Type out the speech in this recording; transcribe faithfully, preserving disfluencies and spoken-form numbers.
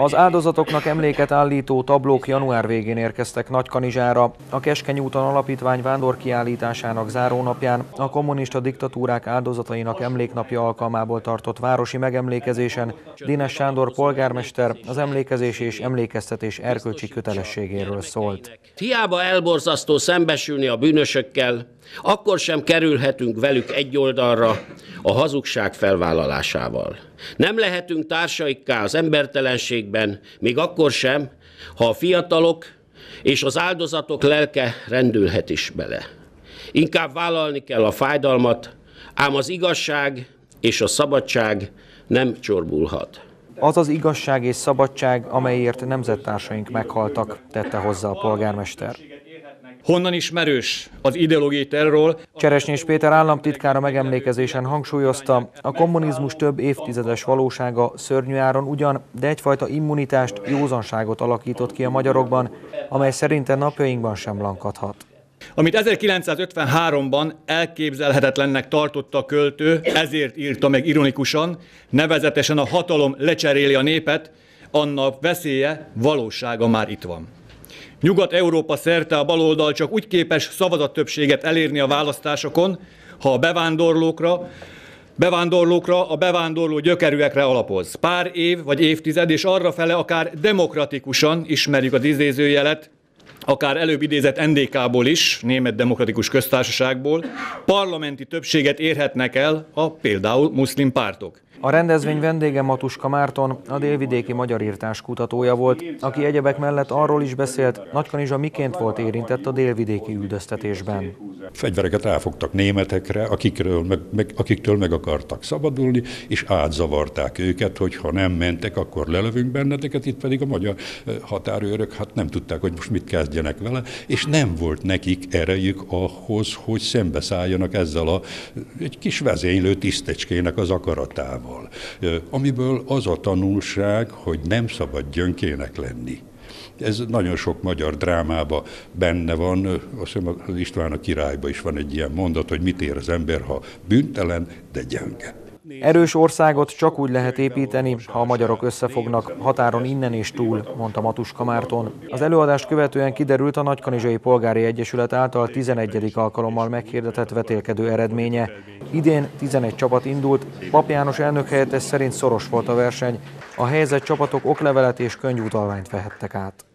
Az áldozatoknak emléket állító tablók január végén érkeztek Nagykanizsára. A Keskeny úton alapítvány vándorkiállításának zárónapján a kommunista diktatúrák áldozatainak emléknapja alkalmából tartott városi megemlékezésen Dínes Sándor polgármester az emlékezés és emlékeztetés erkölcsi kötelességéről szólt. Hiába elborzasztó szembesülni a bűnösökkel, akkor sem kerülhetünk velük egy oldalra a hazugság felvállalásával. Nem lehetünk társaikká az embertelenségben, még akkor sem, ha a fiatalok és az áldozatok lelke rendülhet is bele. Inkább vállalni kell a fájdalmat, ám az igazság és a szabadság nem csorbulhat. Az az igazság és szabadság, amelyért nemzettársaink meghaltak, tette hozzá a polgármester. Honnan ismerős az ideológiai terrorról? Cseresnyés Péter államtitkára megemlékezésen hangsúlyozta, a kommunizmus több évtizedes valósága szörnyű áron ugyan, de egyfajta immunitást, józanságot alakított ki a magyarokban, amely szerinte napjainkban sem lankadhat. Amit ezerkilencszázötvenháromban elképzelhetetlennek tartotta a költő, ezért írta meg ironikusan, nevezetesen a hatalom lecseréli a népet, annak veszélye, valósága már itt van. Nyugat-Európa szerte a baloldal csak úgy képes szavazattöbbséget elérni a választásokon, ha a bevándorlókra, bevándorlókra, a bevándorló gyökerűekre alapoz. Pár év vagy évtized, és arrafele akár demokratikusan, ismerjük az idézőjelet, akár előbb idézett en dé ká-ból is, Német Demokratikus Köztársaságból, parlamenti többséget érhetnek el a például muszlim pártok. A rendezvény vendége Matuska Márton, a délvidéki magyarírtás kutatója volt, aki egyebek mellett arról is beszélt, Nagykanizsa miként volt érintett a délvidéki üldöztetésben. Fegyvereket elfogtak németekre, akikről meg, meg, akiktől meg akartak szabadulni, és átzavarták őket, hogy ha nem mentek, akkor lelövünk benneteket, itt pedig a magyar határőrök hát nem tudták, hogy most mit kezdjenek vele, és nem volt nekik erejük ahhoz, hogy szembeszálljanak ezzel a egy kis vezénylő tisztecskének az akaratával. Amiből az a tanulság, hogy nem szabad gyönkének lenni. Ez nagyon sok magyar drámában benne van, azt hiszem az István a Királyban is van egy ilyen mondat, hogy mit ér az ember, ha bűntelen, de gyönge. Erős országot csak úgy lehet építeni, ha a magyarok összefognak, határon innen és túl, mondta Matuska Márton. Az előadást követően kiderült a Nagykanizsai Polgári Egyesület által tizenegyedik alkalommal meghirdetett vetélkedő eredménye. Idén tizenegy csapat indult, Pap János elnökhelyettes szerint szoros volt a verseny. A helyezett csapatok oklevelet és könyvutalványt vehettek át.